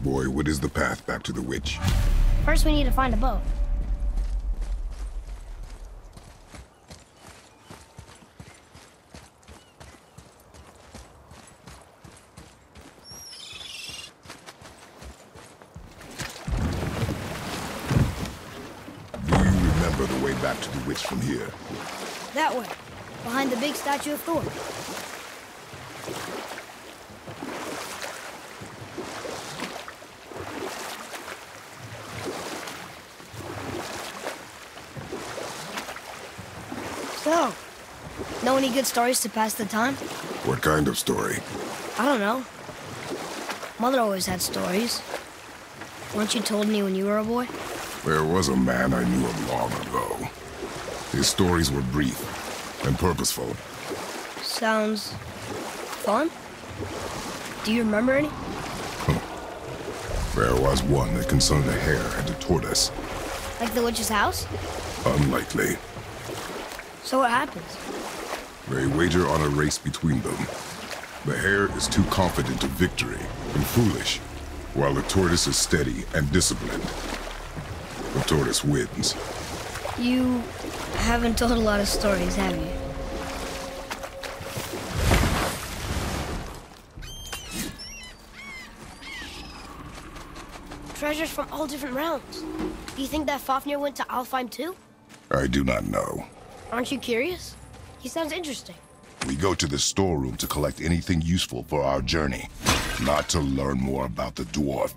Boy, what is the path back to the witch? First, we need to find a boat. Do you remember the way back to the witch from here? That way, behind the big statue of Thor. So, know any good stories to pass the time? What kind of story? I don't know. Mother always had stories. Weren't you told any when you were a boy? There was a man I knew of long ago. His stories were brief and purposeful. Sounds fun. Do you remember any? There was one that concerned a hare and a tortoise. Like the witch's house? Unlikely. So what happens? They wager on a race between them. The hare is too confident of victory and foolish, while the tortoise is steady and disciplined. The tortoise wins. You haven't told a lot of stories, have you? Treasures from all different realms. Do you think that Fafnir went to Alfheim too? I do not know. Aren't you curious? He sounds interesting. We go to the storeroom to collect anything useful for our journey, not to learn more about the dwarf.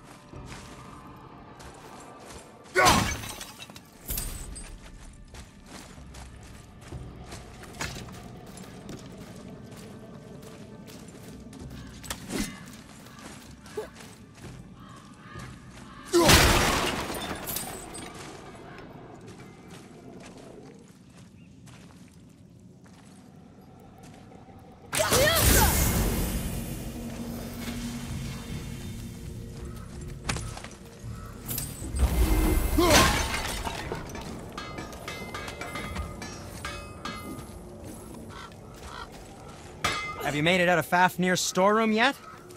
Have you made it out of Fafnir's storeroom yet?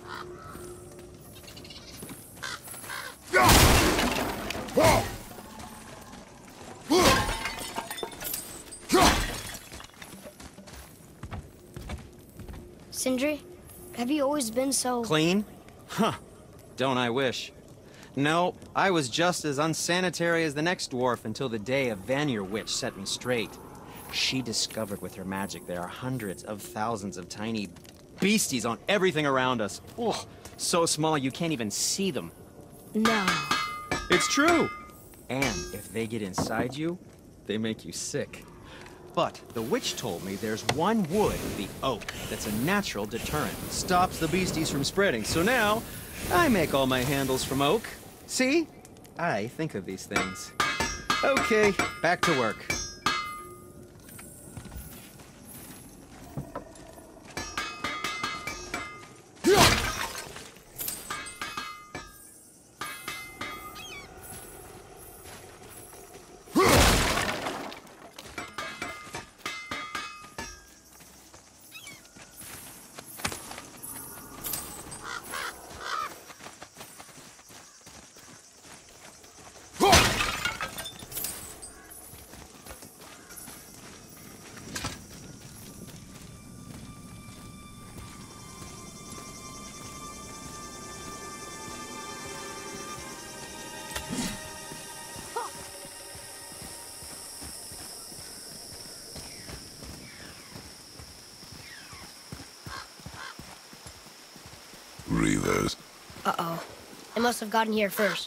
Sindri, have you always been so... Clean? Huh. Don't I wish. No, I was just as unsanitary as the next dwarf until the day a Vanir witch set me straight. She discovered with her magic there are hundreds of thousands of tiny beasties on everything around us. Oh, so small you can't even see them. No. It's true! And if they get inside you, they make you sick. But the witch told me there's one wood, the oak, that's a natural deterrent. Stops the beasties from spreading. So now, I make all my handles from oak. See? I think of these things. Okay, back to work. Reavers. Uh-oh. They must have gotten here first.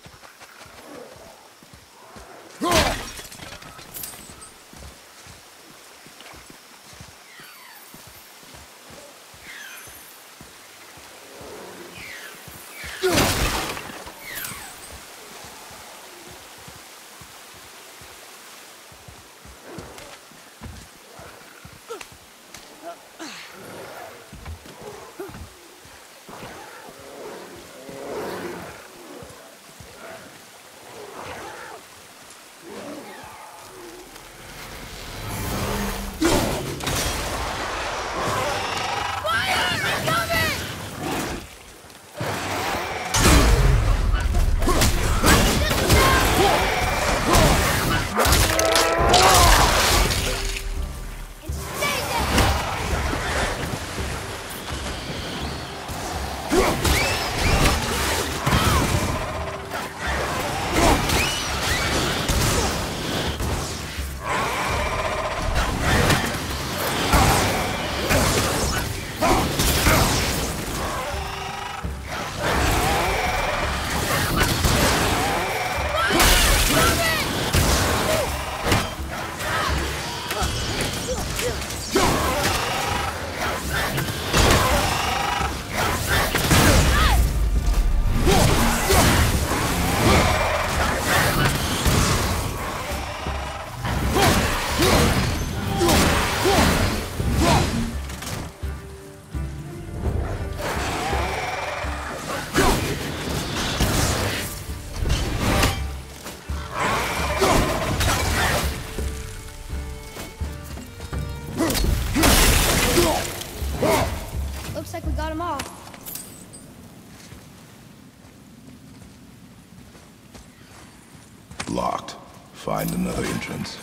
locked. Find another entrance.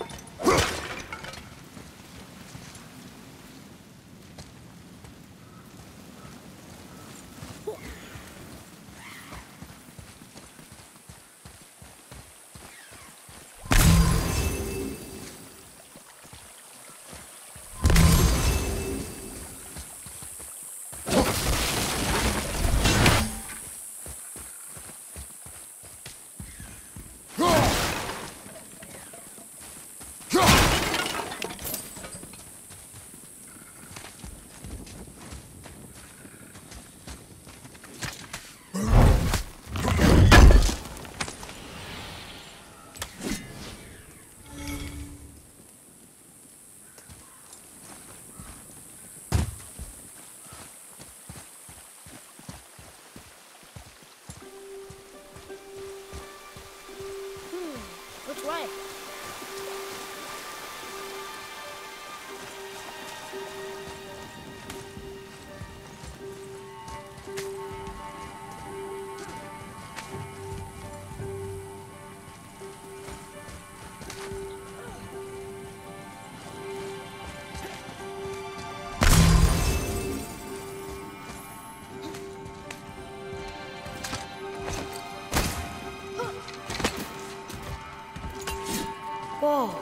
Which way? Whoa.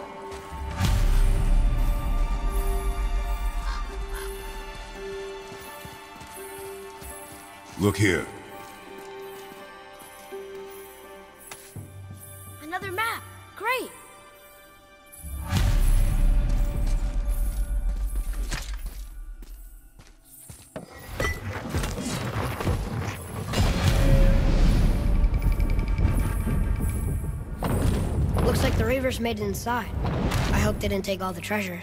Look here. Another map. Great. Looks like the Reavers made it inside. I hope they didn't take all the treasure.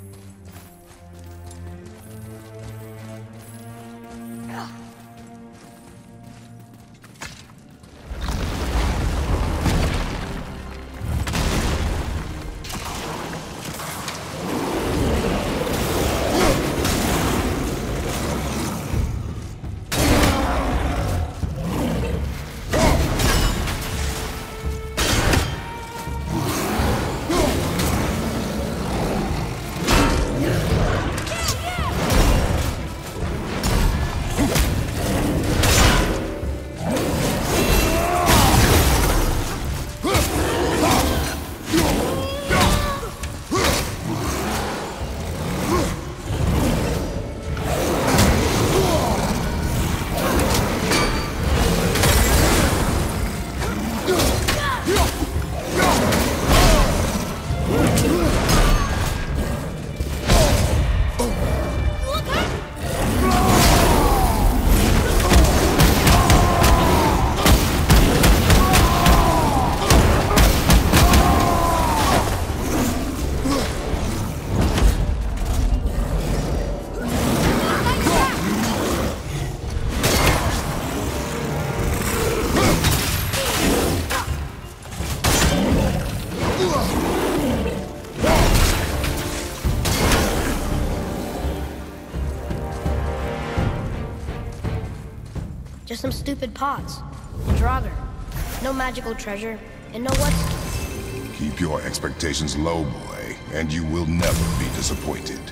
Just some stupid pots. Draugr. No magical treasure, and no what's... Keep your expectations low, boy, and you will never be disappointed.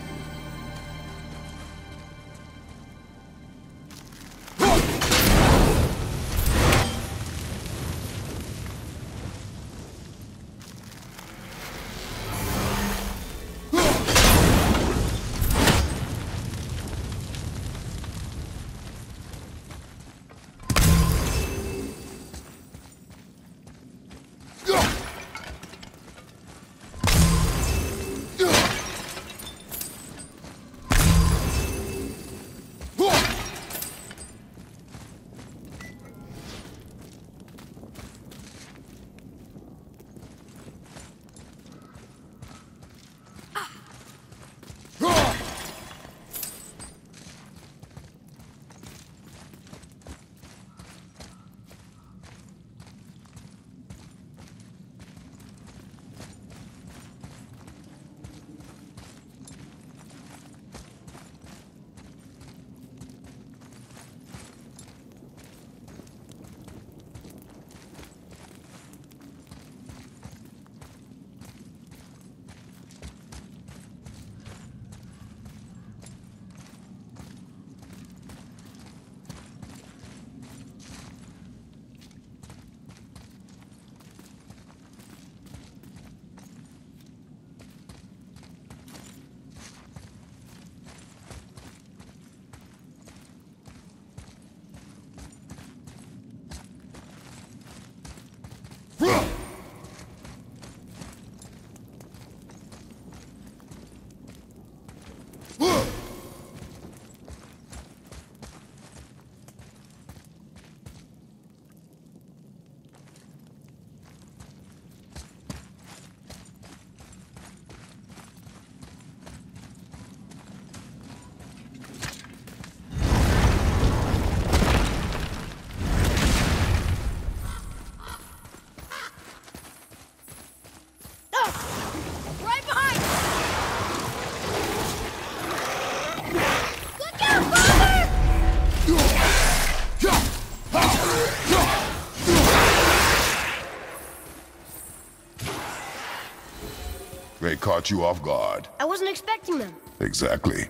They caught you off guard. I wasn't expecting them. Exactly.